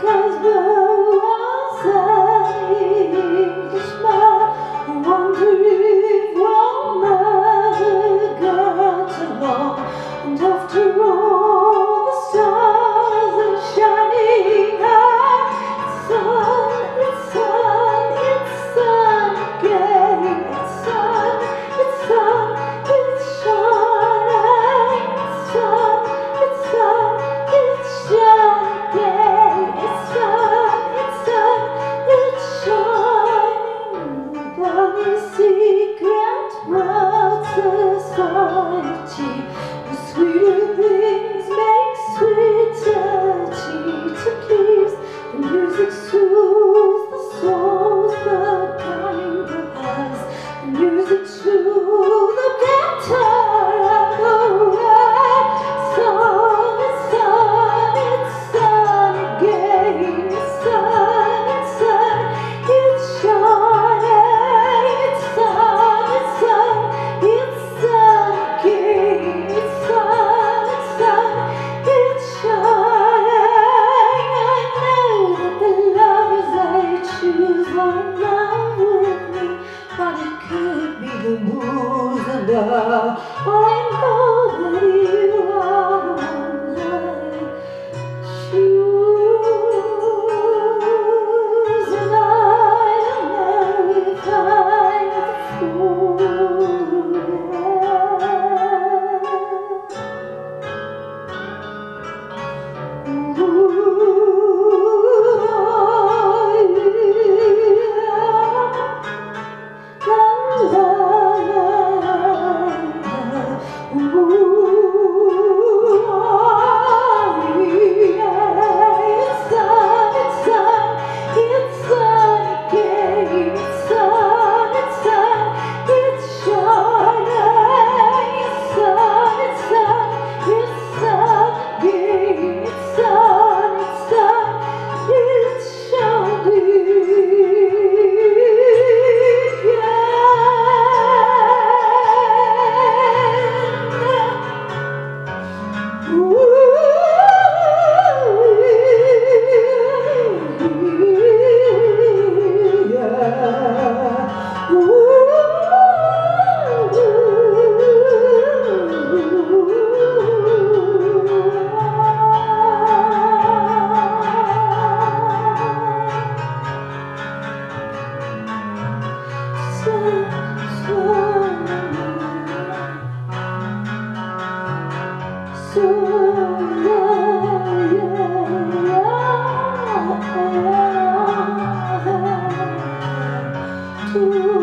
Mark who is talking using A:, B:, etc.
A: 'cause was I wonder if we'll never get along. And after all, the stars are shining high. It's sun again. It's sun, it's shining. It's sun, it's shining again. It's sun, it's shining. The secret world society. The sweeter things make sweeter to please. The music soothes the souls, the kind of eyes. The music soothes the better and the right. Sun, it's sun again. It's sun, it's shining. It's sun again. It's sun, it's shining. I know that the lovers I choose are in love with me, but it could be the moves and I know that you are the one I choose, and I don't know if I'm the fool So